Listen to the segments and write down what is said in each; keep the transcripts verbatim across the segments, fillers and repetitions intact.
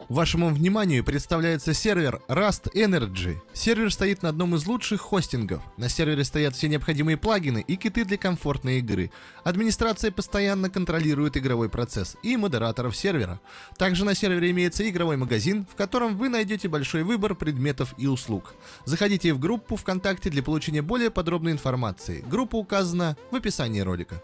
Вашему вниманию представляется сервер Rust Energy. Сервер стоит на одном из лучших хостингов. На сервере стоят все необходимые плагины и киты для комфортной игры. Администрация постоянно контролирует игровой процесс и модераторов сервера. Также на сервере имеется игровой магазин, в котором вы найдете большой выбор предметов и услуг. Заходите в группу ВКонтакте для получения более подробной информации. Группа указана в описании ролика.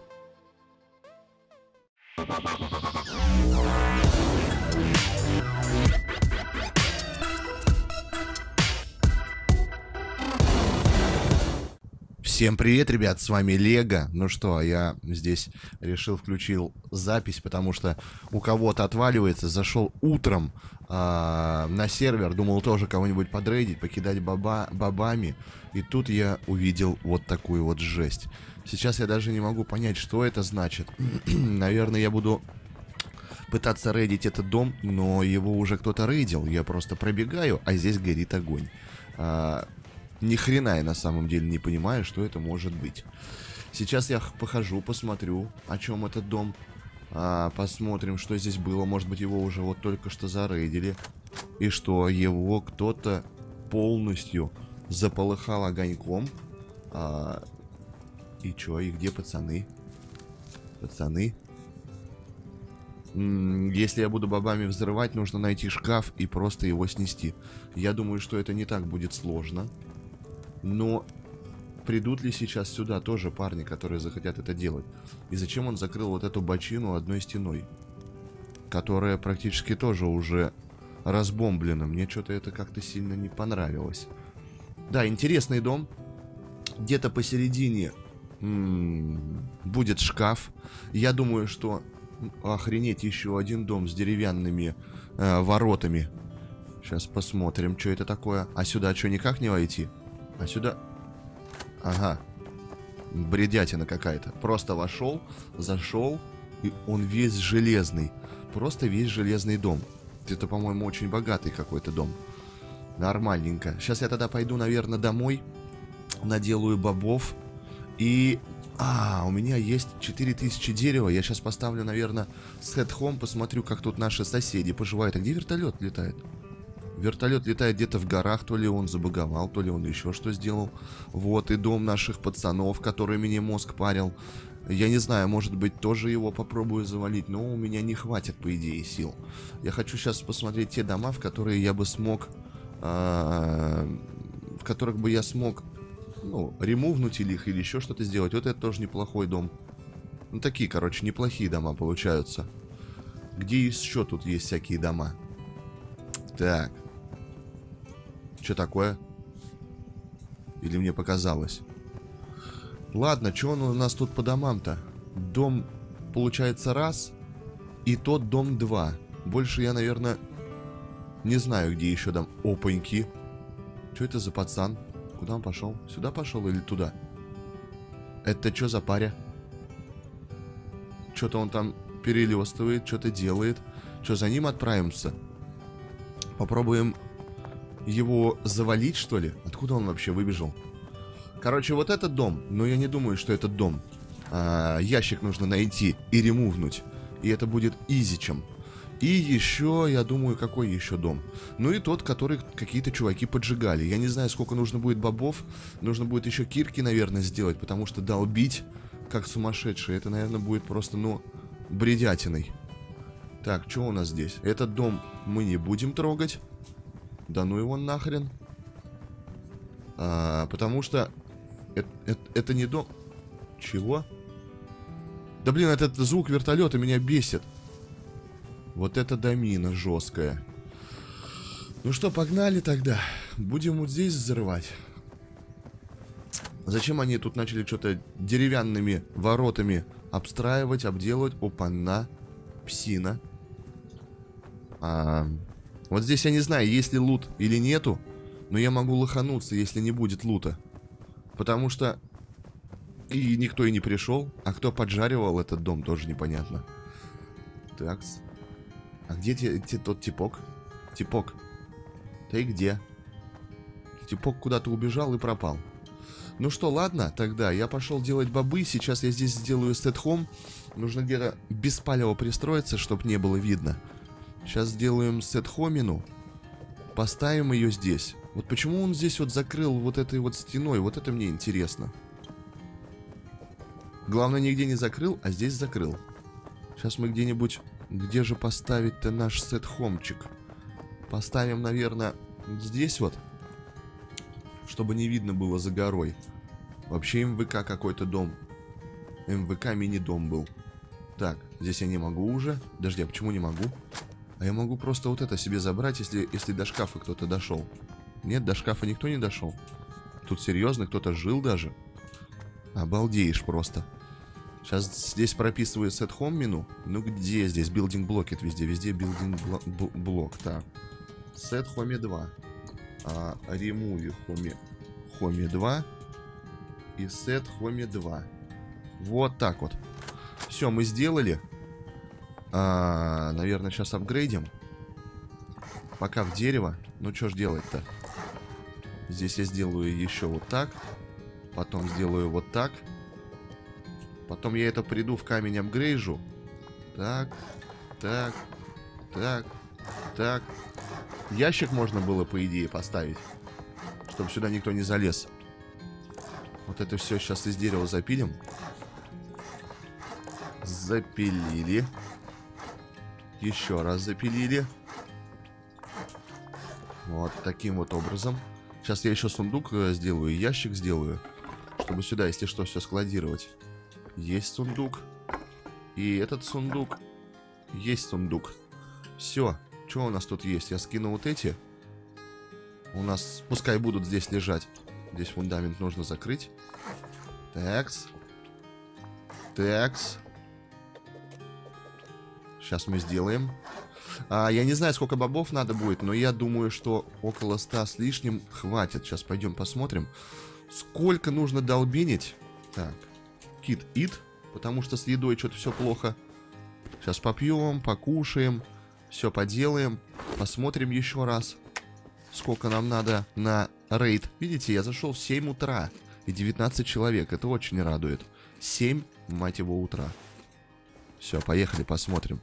Всем привет, ребят, с вами Лего. Ну что, я здесь решил включил запись, потому что у кого-то отваливается. Зашел утром э, на сервер, думал тоже кого-нибудь подрейдить, покидать баба, бабами. И тут я увидел вот такую вот жесть. Сейчас я даже не могу понять, что это значит. Наверное, я буду пытаться рейдить этот дом, но его уже кто-то рейдил. Я просто пробегаю, а здесь горит огонь. А, ни хрена я на самом деле не понимаю, что это может быть. Сейчас я похожу, посмотрю, о чем этот дом. А, посмотрим, что здесь было. Может быть, его уже вот только что зарейдили. И что его кто-то полностью заполыхал огоньком. А, и чё, и где пацаны? Пацаны? Если я буду бабами взрывать, нужно найти шкаф и просто его снести. Я думаю, что это не так будет сложно. Но придут ли сейчас сюда тоже парни, которые захотят это делать? И зачем он закрыл вот эту бочину одной стеной? Которая практически тоже уже разбомблена. Мне что-то это как-то сильно не понравилось. Да, интересный дом. Где-то посередине м-м, будет шкаф. Я думаю, что... Охренеть, еще один дом с деревянными э, воротами. Сейчас посмотрим, что это такое. А сюда что, никак не войти? А сюда... Ага. Бредятина какая-то. Просто вошел, зашел, и он весь железный. Просто весь железный дом. Это, по-моему, очень богатый какой-то дом. Нормальненько. Сейчас я тогда пойду, наверное, домой. Наделаю бобов. И... А, у меня есть четыре тысячи дерева. Я сейчас поставлю, наверное, с Head Home. Посмотрю, как тут наши соседи поживают. А где вертолет летает? Вертолет летает где-то в горах. То ли он забаговал, то ли он еще что сделал. Вот, и дом наших пацанов, который мне мозг парил. Я не знаю, может быть, тоже его попробую завалить. Но у меня не хватит, по идее, сил. Я хочу сейчас посмотреть те дома, в которые я бы смог... В которых бы я смог... Ну, ремувнуть или их, или еще что-то сделать. Вот это тоже неплохой дом. Ну, такие, короче, неплохие дома получаются. Где еще тут есть всякие дома? Так. Что такое? Или мне показалось? Ладно, что он у нас тут по домам-то? Дом, получается, раз. И тот дом два. Больше я, наверное, не знаю, где еще дом. Опаньки. Что это за пацан? Куда он пошел? Сюда пошел или туда? Это что за паря? Что-то он там перелистывает, что-то делает. Что, за ним отправимся? Попробуем его завалить, что ли? Откуда он вообще выбежал? Короче, вот этот дом. Но я не думаю, что этот дом. А, ящик нужно найти и ремувнуть. И это будет изичем. И еще, я думаю, какой еще дом? Ну и тот, который какие-то чуваки поджигали. Я не знаю, сколько нужно будет бобов. Нужно будет еще кирки, наверное, сделать. Потому что долбить, как сумасшедший, это, наверное, будет просто, ну, бредятиной. Так, что у нас здесь? Этот дом мы не будем трогать. Да ну его нахрен. А, потому что это, это, это не дом... Чего? Да блин, этот звук вертолета меня бесит. Вот это домина жесткая. Ну что, погнали тогда. Будем вот здесь взрывать. Зачем они тут начали что-то деревянными воротами обстраивать, обделывать? Опа-на. Псина. А, вот здесь я не знаю, есть ли лут или нету. Но я могу лохануться, если не будет лута. Потому что... И никто и не пришел. А кто поджаривал этот дом, тоже непонятно. Такс. А где те, те, тот типок? Типок. Ты где? Типок куда-то убежал и пропал. Ну что, ладно, тогда я пошел делать бобы. Сейчас я здесь сделаю сет-хом. Нужно где-то беспалево пристроиться, чтобы не было видно. Сейчас сделаем сет-хомину. Поставим ее здесь. Вот почему он здесь вот закрыл вот этой вот стеной? Вот это мне интересно. Главное, нигде не закрыл, а здесь закрыл. Сейчас мы где-нибудь... Где же поставить-то наш сет-хомчик? Поставим, наверное, здесь вот. Чтобы не видно было за горой. Вообще эм вэ ка какой-то дом. эм вэ ка мини-дом был. Так, здесь я не могу уже. Подожди, а почему не могу? А я могу просто вот это себе забрать, если, если до шкафа кто-то дошел. Нет, до шкафа никто не дошел. Тут серьезно, кто-то жил даже. Обалдеешь просто. Сейчас здесь прописываю set home меню. Ну где здесь? Building blocket везде. Везде building блок. Так. Set home два. А, remove home, home два. И set home два. Вот так вот. Все, мы сделали. А, наверное, сейчас апгрейдим. Пока в дерево. Ну что ж делать-то? Здесь я сделаю еще вот так. Потом сделаю вот так. Потом я это приду в камень апгрейжу. Так, так, так, так. Ящик можно было, по идее, поставить, чтобы сюда никто не залез. Вот это все сейчас из дерева запилим. Запилили. Еще раз запилили. Вот таким вот образом. Сейчас я еще сундук сделаю, ящик сделаю, чтобы сюда, если что, все складировать. Есть сундук. И этот сундук. Есть сундук. Все. Что у нас тут есть? Я скину вот эти. У нас пускай будут здесь лежать. Здесь фундамент нужно закрыть. Такс. Такс. Сейчас мы сделаем. А, я не знаю, сколько бобов надо будет, но я думаю, что около ста с лишним хватит. Сейчас пойдем посмотрим. Сколько нужно долбенить? Так. Кит ит, потому что с едой что-то все плохо. Сейчас попьем, покушаем, все поделаем, посмотрим еще раз, сколько нам надо на рейд. Видите, я зашел в семь утра и девятнадцать человек, это очень радует. семь, мать его, утра. Все, поехали, посмотрим.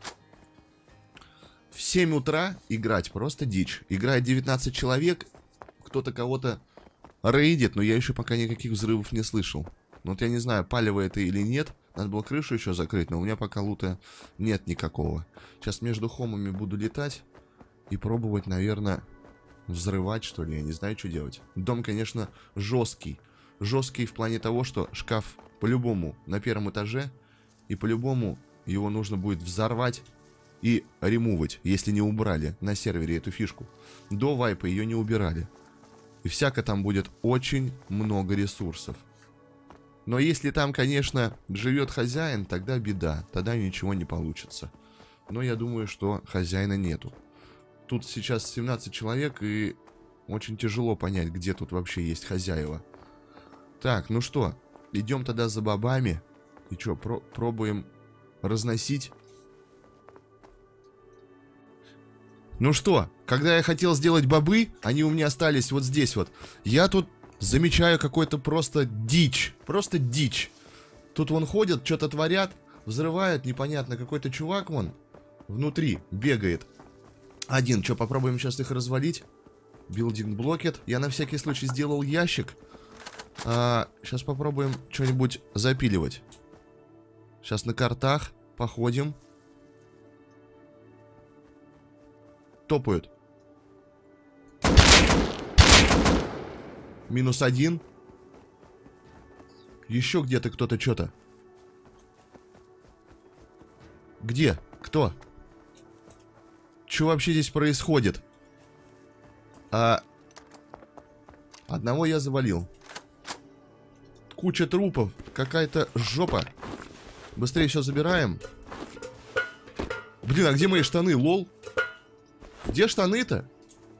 В семь утра играть просто дичь. Играет девятнадцать человек, кто-то кого-то рейдит, но я еще пока никаких взрывов не слышал. Ну вот я не знаю, палево это или нет. Надо было крышу еще закрыть, но у меня пока лута нет никакого. Сейчас между хомами буду летать и пробовать, наверное, взрывать, что ли. Я не знаю, что делать. Дом, конечно, жесткий. Жесткий в плане того, что шкаф по-любому на первом этаже. И по-любому его нужно будет взорвать и ремувать, если не убрали на сервере эту фишку. До вайпа ее не убирали. И всяко там будет очень много ресурсов. Но если там, конечно, живет хозяин, тогда беда. Тогда ничего не получится. Но я думаю, что хозяина нету. Тут сейчас семнадцать человек, и очень тяжело понять, где тут вообще есть хозяева. Так, ну что, идем тогда за бобами. И что, про пробуем разносить. Ну что, когда я хотел сделать бобы, они у меня остались вот здесь вот. Я тут... замечаю какой-то просто дичь. Просто дичь. Тут вон ходят, что-то творят, взрывают, непонятно. Какой-то чувак вон внутри бегает. Один. Что, попробуем сейчас их развалить? Building blocket. Я на всякий случай сделал ящик. А, сейчас попробуем что-нибудь запиливать. Сейчас на картах походим. Топают. Минус один. Еще где-то кто-то что-то. Где? Кто? Что вообще здесь происходит? А... Одного я завалил. Куча трупов. Какая-то жопа. Быстрее все забираем. Блин, а где мои штаны, лол? Где штаны-то?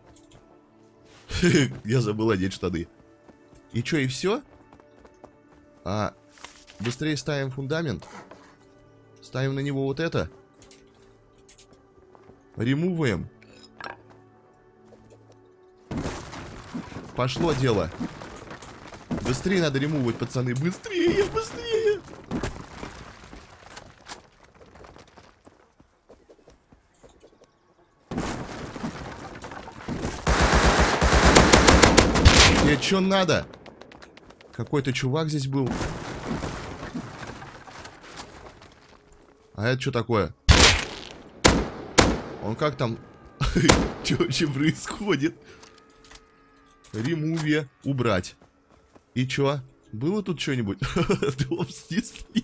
Я забыл одеть штаны. И что, и все? А, быстрее ставим фундамент. Ставим на него вот это. Ремуваем. Пошло дело. Быстрее надо ремувать, пацаны. Быстрее, быстрее. Тебе что надо? Какой-то чувак здесь был. А это что такое? Он как там? Что вообще происходит? Ремуве. Убрать. И чё? Было тут что-нибудь? Дом снесли.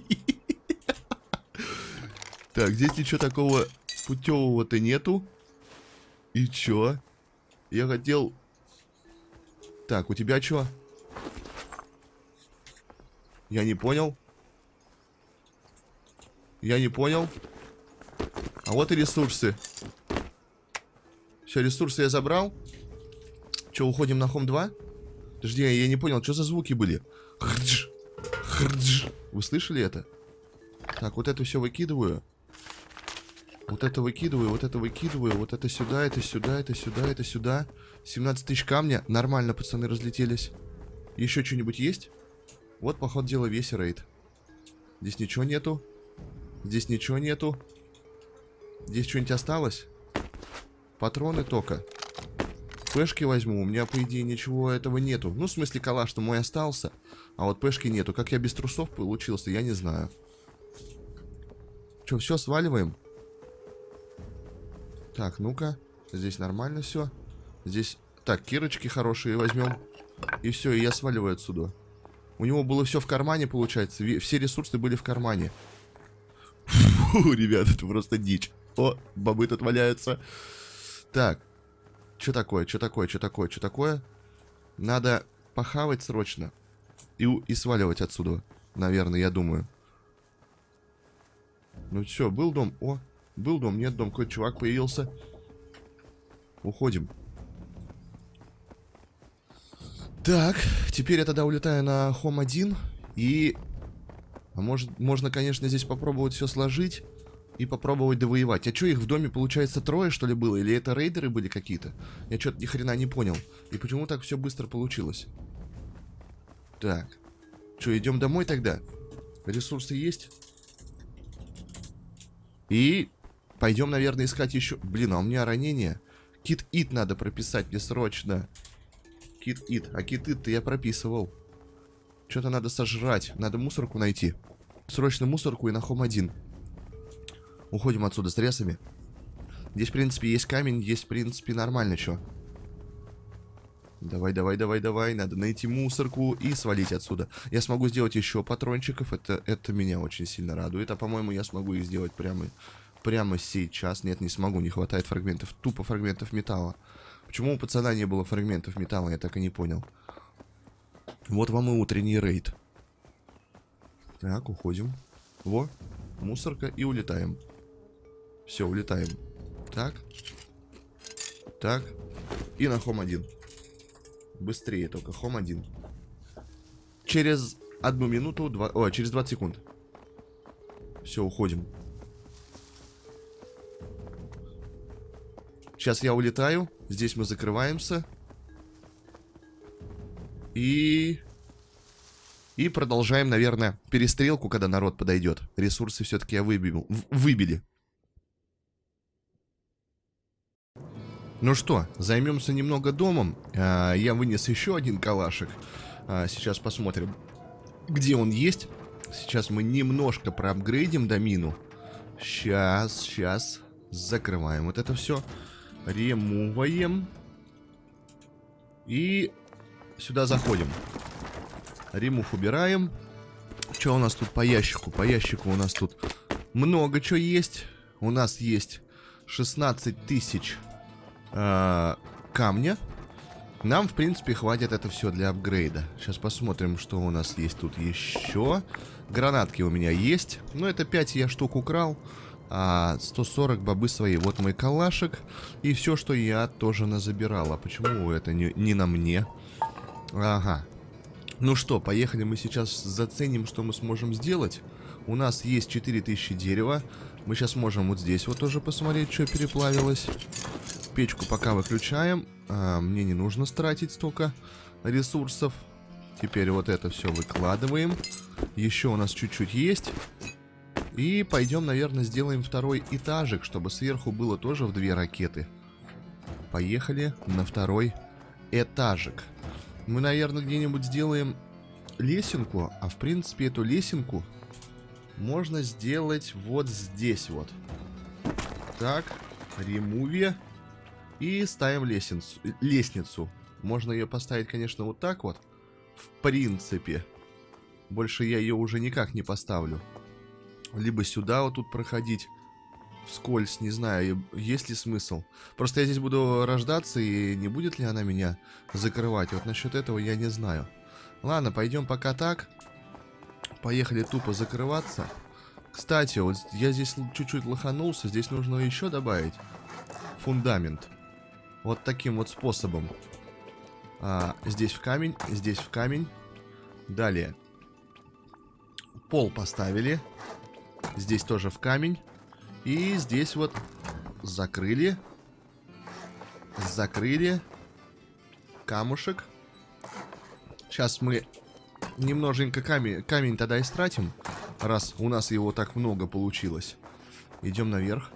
Так, здесь ничего такого путевого-то нету. И чё? Я хотел... Так, у тебя чё? Я не понял. Я не понял. А вот и ресурсы. Все, ресурсы я забрал. Че, уходим на Хом два? Подожди, я не понял, что за звуки были? Хрдж, хрдж. Вы слышали это? Так, вот это все выкидываю. Вот это выкидываю, вот это выкидываю. Вот это сюда, это сюда, это сюда, это сюда. семнадцать тысяч камня. Нормально, пацаны, разлетелись. Еще что-нибудь есть? Вот, по ходу дела, весь рейд. Здесь ничего нету. Здесь ничего нету. Здесь что-нибудь осталось? Патроны только. Пешки возьму. У меня, по идее, ничего этого нету. Ну, в смысле, калаш-то мой остался. А вот пешки нету. Как я без трусов получился, я не знаю. Че, все, сваливаем? Так, ну-ка. Здесь нормально все. Здесь... Так, кирочки хорошие возьмем. И все, и я сваливаю отсюда. У него было все в кармане, получается. Все ресурсы были в кармане. Фу, ребят, это просто дичь. О, бобы тут валяются. Так. Что такое, что такое, что такое, что такое? Надо похавать срочно. И, и сваливать отсюда. Наверное, я думаю. Ну все, был дом. О, был дом, нет дом. Какой-то чувак появился. Уходим. Так, теперь я тогда улетаю на Хом один. И... А может, можно, конечно, здесь попробовать все сложить. И попробовать довоевать. А что, их в доме, получается, трое, что ли, было? Или это рейдеры были какие-то? Я что-то ни хрена не понял. И почему так все быстро получилось? Так. Что, идем домой тогда? Ресурсы есть? И пойдем, наверное, искать еще... Блин, а у меня ранение. Кит-ит надо прописать мне срочно. Кит-ит. А кит-ит-то я прописывал. Что-то надо сожрать. Надо мусорку найти. Срочно мусорку и на Хом один. Уходим отсюда с ресами. Здесь, в принципе, есть камень. Есть, в принципе, нормально что. Давай, давай, давай, давай. Надо найти мусорку и свалить отсюда. Я смогу сделать еще патрончиков. Это, это меня очень сильно радует. А, по-моему, я смогу их сделать прямо, прямо сейчас. Нет, не смогу. Не хватает фрагментов. Тупо фрагментов металла. Почему у пацана не было фрагментов металла, я так и не понял. Вот вам и утренний рейд. Так, уходим. Во, мусорка и улетаем. Все, улетаем. Так. Так. И на Хом один. Быстрее только, Хом один. Через одну минуту, два... О, через двадцать секунд. Все, уходим. Сейчас я улетаю. Здесь мы закрываемся. И... И продолжаем, наверное, перестрелку, когда народ подойдет. Ресурсы все-таки я выбил, выбили. Ну что, займемся немного домом. а, Я вынес еще один калашик. а, Сейчас посмотрим, где он есть. Сейчас мы немножко проапгрейдим домину. Сейчас, сейчас. Закрываем вот это все. Ремуваем. И сюда заходим. Ремув убираем. Что у нас тут по ящику? По ящику у нас тут много чего есть. У нас есть шестнадцать тысяч э, камня. Нам, в принципе, хватит это все для апгрейда. Сейчас посмотрим, что у нас есть тут еще. Гранатки у меня есть. Ну, это пять я штук украл. А сто сорок бобы свои. Вот мой калашик. И все, что я тоже назабирал. А почему это не, не на мне? Ага. Ну что, поехали, мы сейчас заценим, что мы сможем сделать. У нас есть четыре тысячи дерева. Мы сейчас можем вот здесь вот тоже посмотреть, что переплавилось. Печку пока выключаем. а, Мне не нужно тратить столько ресурсов. Теперь вот это все выкладываем. Еще у нас чуть-чуть есть. И пойдем, наверное, сделаем второй этажик, чтобы сверху было тоже в две ракеты. Поехали на второй этажик. Мы, наверное, где-нибудь сделаем лесенку. А в принципе эту лесенку можно сделать вот здесь вот. Так, ремуви. И ставим лестницу. лестницу. Можно ее поставить, конечно, вот так вот. В принципе. Больше я ее уже никак не поставлю. Либо сюда вот тут проходить вскользь, не знаю, есть ли смысл. Просто я здесь буду рождаться, и не будет ли она меня закрывать. Вот насчет этого я не знаю. Ладно, пойдем пока так. Поехали тупо закрываться. Кстати, вот я здесь чуть-чуть лоханулся. Здесь нужно еще добавить фундамент. Вот таким вот способом. А, здесь в камень, здесь в камень. Далее. Пол поставили. Здесь тоже в камень. И здесь вот закрыли. Закрыли. Камушек. Сейчас мы немноженько камень, камень тогда истратим. Раз у нас его так много получилось. Идем наверх.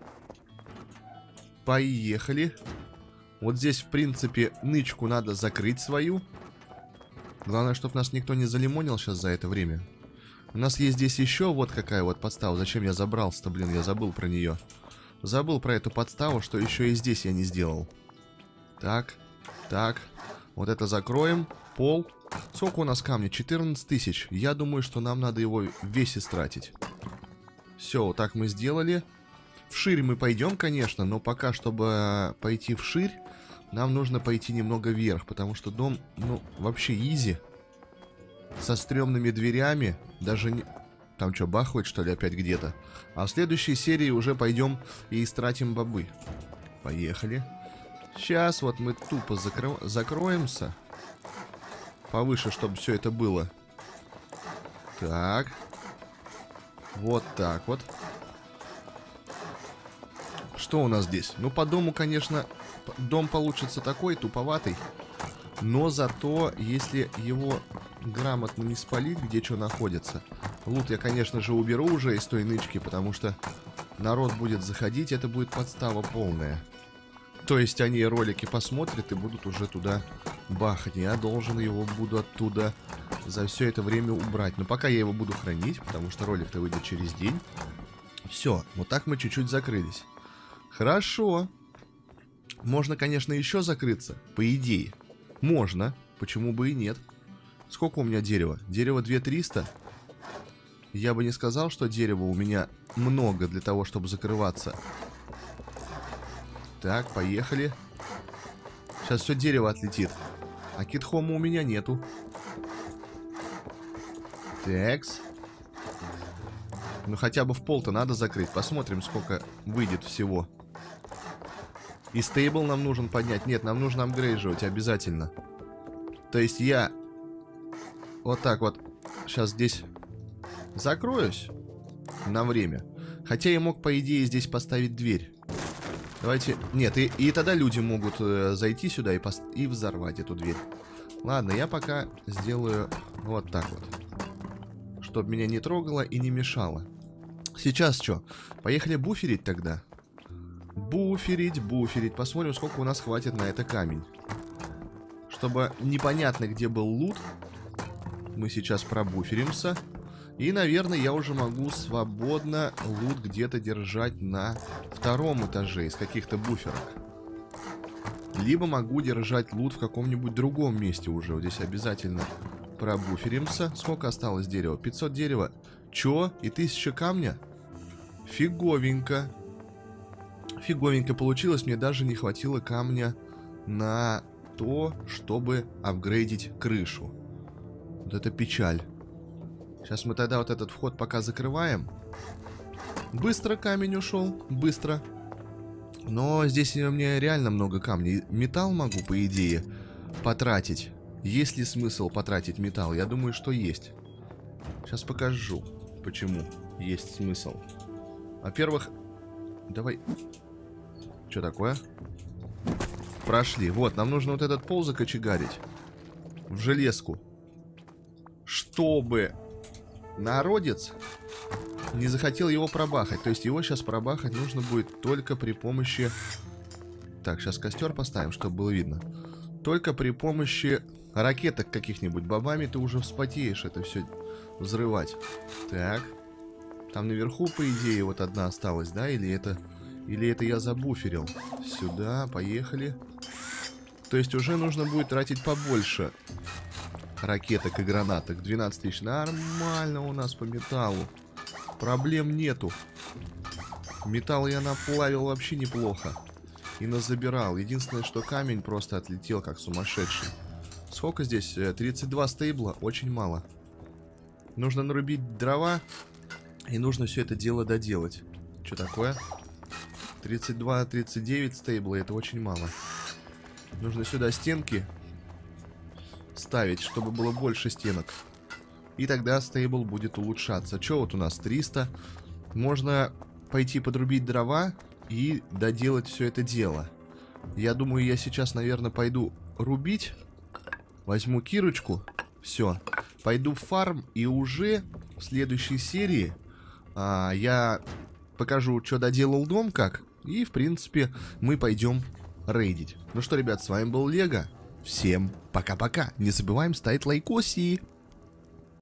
Поехали. Вот здесь, в принципе, нычку надо закрыть свою. Главное, чтобы нас никто не залимонил сейчас за это время. У нас есть здесь еще вот какая вот подстава. Зачем я забрался-то, блин, я забыл про нее. Забыл про эту подставу, что еще и здесь я не сделал. Так, так. Вот это закроем. Пол. Сколько у нас камня? четырнадцать тысяч. Я думаю, что нам надо его весь истратить. Все, вот так мы сделали. Вширь мы пойдем, конечно, но пока, чтобы пойти вширь, нам нужно пойти немного вверх, потому что дом, ну, вообще изи. Со стрёмными дверями, даже не... Там что, бахает, что ли, опять где-то? А в следующей серии уже пойдем и истратим бобы. Поехали. Сейчас вот мы тупо закро... закроемся. Повыше, чтобы все это было. Так. Вот так вот. Что у нас здесь? Ну, по дому, конечно, дом получится такой, туповатый. Но зато, если его грамотно не спалить, где что находится. Лут я, конечно же, уберу уже из той нычки, потому что народ будет заходить, это будет подстава полная. То есть они ролики посмотрят и будут уже туда бахать. Я должен его буду оттуда за все это время убрать. Но пока я его буду хранить, потому что ролик-то выйдет через день. Все, вот так мы чуть-чуть закрылись. Хорошо. Можно, конечно, еще закрыться, по идее. Можно, почему бы и нет. Сколько у меня дерева? Дерево две тысячи триста. Я бы не сказал, что дерева у меня много для того, чтобы закрываться. Так, поехали. Сейчас все дерево отлетит. А китхома у меня нету. Такс. Ну хотя бы в пол-то надо закрыть. Посмотрим, сколько выйдет всего. И стейбл нам нужен поднять. Нет, нам нужно апгрейдживать обязательно. То есть я вот так вот сейчас здесь закроюсь на время. Хотя я мог, по идее, здесь поставить дверь. Давайте... Нет, и, и тогда люди могут э, зайти сюда и, пост... и взорвать эту дверь. Ладно, я пока сделаю вот так вот. Чтобы меня не трогало и не мешало. Сейчас что? Поехали буферить тогда. Буферить, буферить. Посмотрим, сколько у нас хватит на это камень. Чтобы непонятно, где был лут. Мы сейчас пробуферимся. И, наверное, я уже могу свободно лут где-то держать на втором этаже из каких-то буферов. Либо могу держать лут в каком-нибудь другом месте уже. Вот здесь обязательно пробуферимся. Сколько осталось дерева? пятьсот дерева. Чё? И тысяча камня? Фиговенько. Фиговенько получилось. Мне даже не хватило камня на то, чтобы апгрейдить крышу. Вот это печаль. Сейчас мы тогда вот этот вход пока закрываем. Быстро камень ушел. Быстро. Но здесь у меня реально много камней. Металл могу, по идее, потратить. Есть ли смысл потратить металл? Я думаю, что есть. Сейчас покажу, почему есть смысл. Во-первых, давай... Что такое? Прошли. Вот, нам нужно вот этот пол закочегарить. В железку. Чтобы народец не захотел его пробахать. То есть его сейчас пробахать нужно будет только при помощи... Так, сейчас костер поставим, чтобы было видно. Только при помощи ракеток каких-нибудь. Бобами ты уже вспотеешь это все взрывать. Так. Там наверху, по идее, вот одна осталась, да? Или это... Или это я забуферил? Сюда, поехали. То есть уже нужно будет тратить побольше ракеток и гранаток. двенадцать тысяч. Нормально у нас по металлу. Проблем нету. Металл я наплавил вообще неплохо. И назабирал. Единственное, что камень просто отлетел как сумасшедший. Сколько здесь? тридцать два стейбла. Очень мало. Нужно нарубить дрова. И нужно все это дело доделать. Что такое? тридцать два тридцать девять стейбла. Это очень мало. Нужно сюда стенки ставить, чтобы было больше стенок. И тогда стейбл будет улучшаться. Что вот у нас? триста. Можно пойти подрубить дрова и доделать все это дело. Я думаю, я сейчас, наверное, пойду рубить. Возьму кирочку. Все. Пойду в фарм. И уже в следующей серии а, я покажу, что доделал дом как. И, в принципе, мы пойдем рейдить. Ну что, ребят, с вами был Лего. Всем пока-пока. Не забываем ставить лайкоси.